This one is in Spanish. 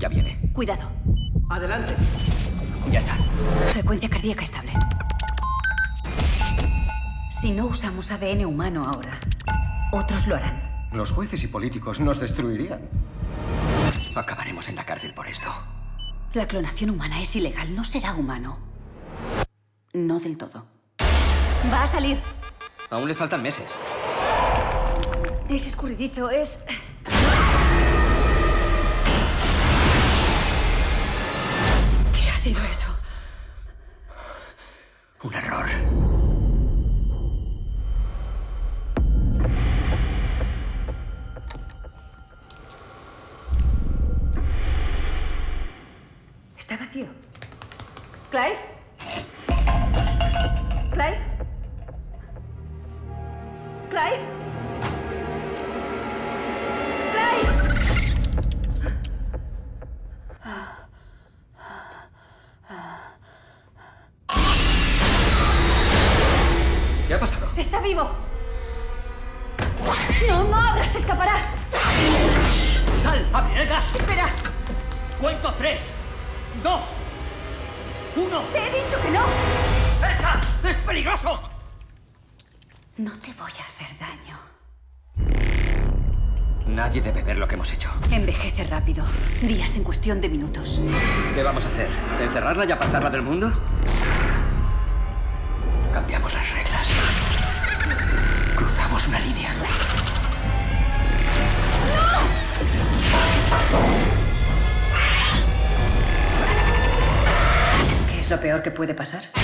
Ya viene. Cuidado. Adelante. Ya está. Frecuencia cardíaca estable. Si no usamos ADN humano ahora, otros lo harán. Los jueces y políticos nos destruirían. Acabaremos en la cárcel por esto. La clonación humana es ilegal, no será humano. No del todo. Va a salir. Aún le faltan meses. Es escurridizo, es... ¿Qué ha sido eso? Un error. Está vacío. ¿Clive? ¿Clive? ¿Clive? ¿Qué ha pasado? ¡Está vivo! ¡No, no abras! ¡Se escapará! ¡Sal! ¡Abre el gas! ¡Espera! ¡Cuento 3, 2, 1. ¡Te he dicho que no! ¡Esa! ¡Es peligroso! No te voy a hacer daño. Nadie debe ver lo que hemos hecho. Envejece rápido. Días en cuestión de minutos. ¿Qué vamos a hacer? ¿Encerrarla y apartarla del mundo? Cambiamos las reglas. Cruzamos una línea. ¿Qué es lo peor que puede pasar?